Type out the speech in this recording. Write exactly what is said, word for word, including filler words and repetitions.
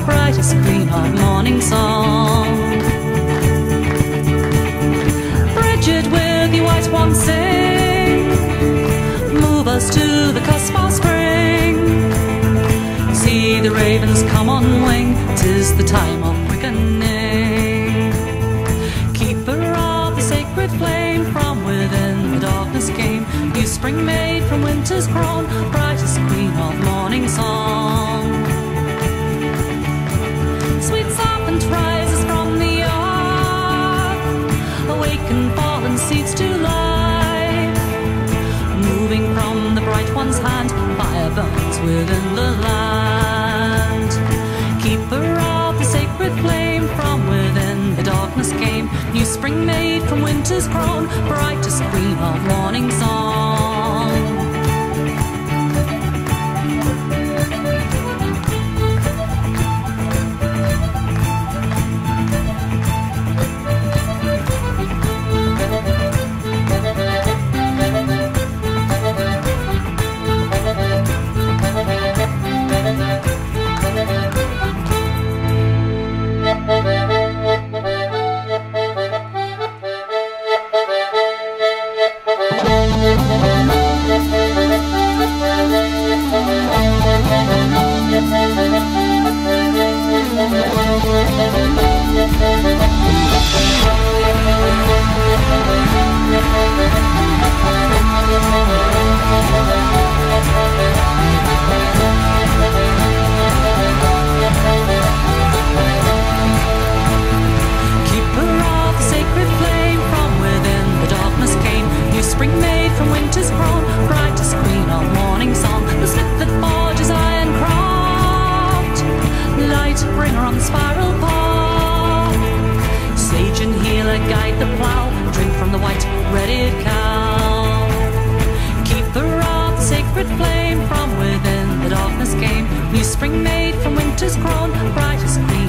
brightest queen of morning song. Bridget, with your white swan sing, move us to the cusp of spring. See the ravens come on wing, 'tis the time of quickening. Keeper of the sacred flame, from within the darkness came. New spring made from winter's crown, brightest queen of morning song. Sweet serpent rises from the earth, awaken fallen seeds to life. Moving from the bright one's hand, fire burns within the land. Keeper of the sacred flame, from within the darkness came. New spring made from winter's crown, brightest queen of morning song. Spring made from winter's crown, brightest queen of morning song. The smith that forges iron craft, light bringer on the spiral path. Sage and healer guide the plough, drink from the white redded cow. Keeper of the sacred flame, from within the darkness came. New spring made from winter's crown, brightest queen